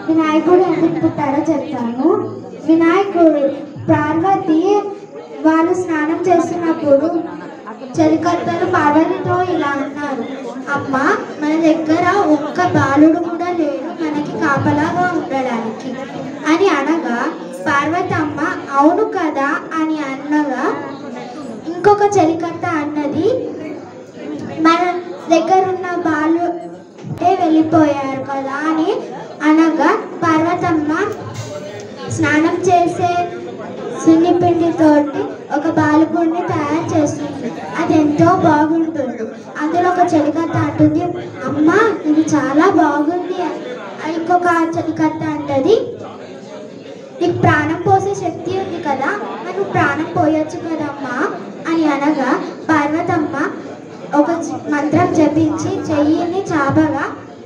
వినాయకుడు ఎందుకు పుట్టాడో చెప్తాను. వినాయకుడు పార్వతి వాళ్ళు స్నానం చేస్తున్నప్పుడు చెలికత్తలు పార్వతితో ఇలా అన్నారు, అమ్మ మన దగ్గర ఒక్క బాలుడు కూడా లేడు మనకి కాపలాగా ఉండడానికి అని అనగా పార్వతమ్మ అవును కదా అని అనగా ఇంకొక చెలికత్త అన్నది, మన దగ్గర ఉన్న బాలు వెళ్ళిపోయారు కదా అని అనగా పార్వతమ్మ స్నానం చేసే సున్నిపిండితోటి ఒక బాలుగుడిని తయారు చేస్తుంది. అది ఎంతో బాగుంటుంది. అందులో ఒక చెలికత్త అంటుంది, అమ్మ ఇది చాలా బాగుంది. ఇంకొక చెలికత్త అంటది, నీకు ప్రాణం పోసే శక్తి ఉంది కదా, నువ్వు ప్రాణం పోయొచ్చు కదమ్మా అని అనగా పార్వతమ్మ ఒక మంత్రం జపించి చెయ్యిని చాపగా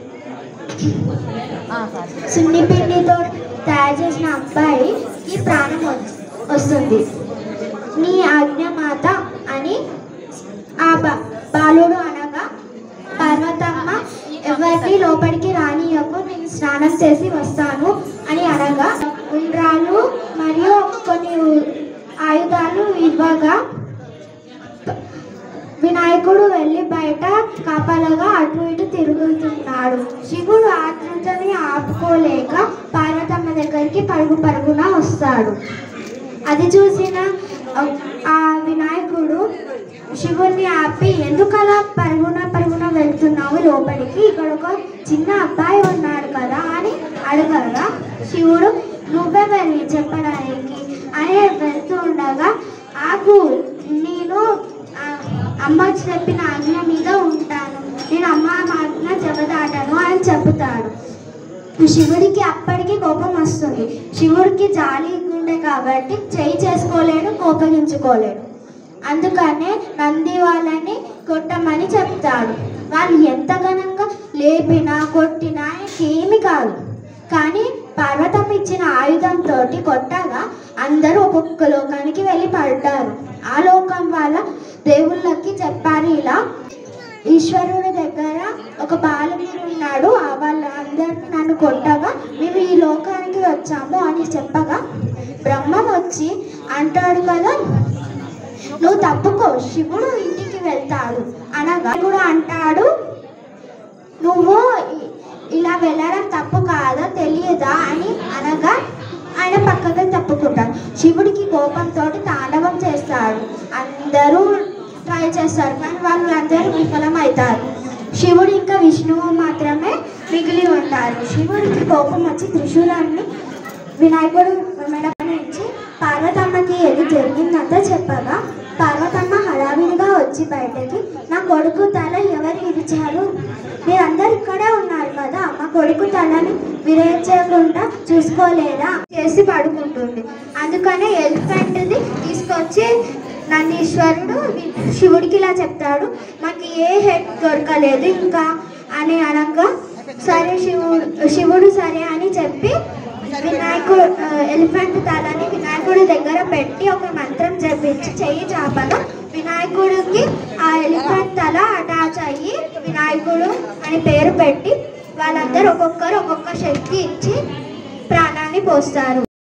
సున్నిపిండితో తయారు చేసిన అబ్బాయికి ప్రాణం వస్తుంది. నీ ఆజ్ఞ మాత అని ఆ బాలుడు అనగా పార్వతమ్మ ఎవరిని లోపలికి రానియకు, నేను స్నానం చేసి వస్తాను అని అనగా ఉండ్రాలు మరియు కొన్ని ఆయుధాలు ఇవ్వగా వినాయకుడు వెళ్ళి బయట కాపలాగా అటు ఇటు తిరుగుతున్నాడు. శివుడు ఆతృతని ఆపుకోలేక పార్వతమ్మ దగ్గరికి పరుగున వస్తాడు. అది చూసిన ఆ వినాయకుడు శివుడిని ఆపి ఎందుకలా పరుగున వెళ్తున్నావు లోపలికి, ఇక్కడ ఒక చిన్న అబ్బాయి ఉన్నాడు కదా అని అడగగా శివుడు నువ్వే వెళ్ళి చెప్పడానికి అని వెళ్తూ ఉండగా ఆగు, నేను అమ్మ చెప్పిన ఆజ్ఞ మీద ఉంటాను, నేను అమ్మ ఆజ్ఞ చెబదాటను అని చెబుతాడు. శివుడికి అప్పటికి కోపం వస్తుంది. శివుడికి జాలి ఉండే కాబట్టి చేయి చేసుకోలేడు, కోపగించుకోలేడు. అందుకనే నంది వాళ్ళని కొట్టమని చెప్తాడు. వాళ్ళు ఎంత ఘనంగా లేపినా కొట్టినా ఏమి కాదు. కానీ పార్వతమ్మ ఇచ్చిన ఆయుధంతో కొట్టగా అందరూ ఒక్కొక్క లోకానికి వెళ్ళి పడ్డారు. ఆ లోకం వాళ్ళ దేవుళ్ళకి చెప్పారు, ఇలా ఈశ్వరుడి దగ్గర ఒక బాలుడు ఉన్నాడు, వాళ్ళందరూ నన్ను కొట్టగా మేము ఈ లోకానికి వచ్చాము అని చెప్పగా బ్రహ్మ వచ్చి అంటాడు కదా, నువ్వు తప్పుకో, శివుడు ఇంటికి వెళ్తాడు అనగా కూడా అంటాడు, నువ్వు ఇలా వెళ్ళడం తప్పు కాదా తెలియదా అని అనగా ఆయన పక్కగా తప్పుకుంటాడు. శివుడికి కోపంతో తాండవం చేస్తాడు. అందరూ ట్రై చేస్తారు కానీ వాళ్ళందరూ విఫలమవుతారు. శివుడు ఇంకా విష్ణువు మాత్రమే మిగిలి ఉంటారు. శివుడికి కోపం వచ్చి త్రిశూలాన్ని వినాయకుడు మెడపై నుంచి పార్వతమ్మకి ఏది జరిగిందంతా చెప్పగా పార్వతమ్మ హడావిడిగా వచ్చి బయటకి, నా కొడుకు తల ఎవరు ఇరిచారు, మీరందరూ ఇక్కడే ఉన్నారు కదా, మా కొడుకు తలని విరేచకుండా చూసుకోలేదా చేసి పడుకుంటుంది. అందుకనే ఎలిఫెంట్ని తీసుకొచ్చి నందీశ్వరుడు శివుడికి ఇలా చెప్తాడు, మాకు ఏ హెడ్ దొరకలేదు ఇంకా అని అనగా సరే శివుడు సరే అని చెప్పి వినాయకుడు ఎలిఫెంట్ తలని వినాయకుడి దగ్గర పెట్టి ఒక మంత్రం జపించి చెయ్యి చాపగా వినాయకుడికి ఆ ఎలిఫెంట్ తల అటాచ్ అయ్యి వినాయకుడు అని పేరు పెట్టి వాళ్ళందరూ ఒక్కొక్కరు ఒక్కొక్క శక్తి ఇచ్చి ప్రాణాన్ని పోస్తారు.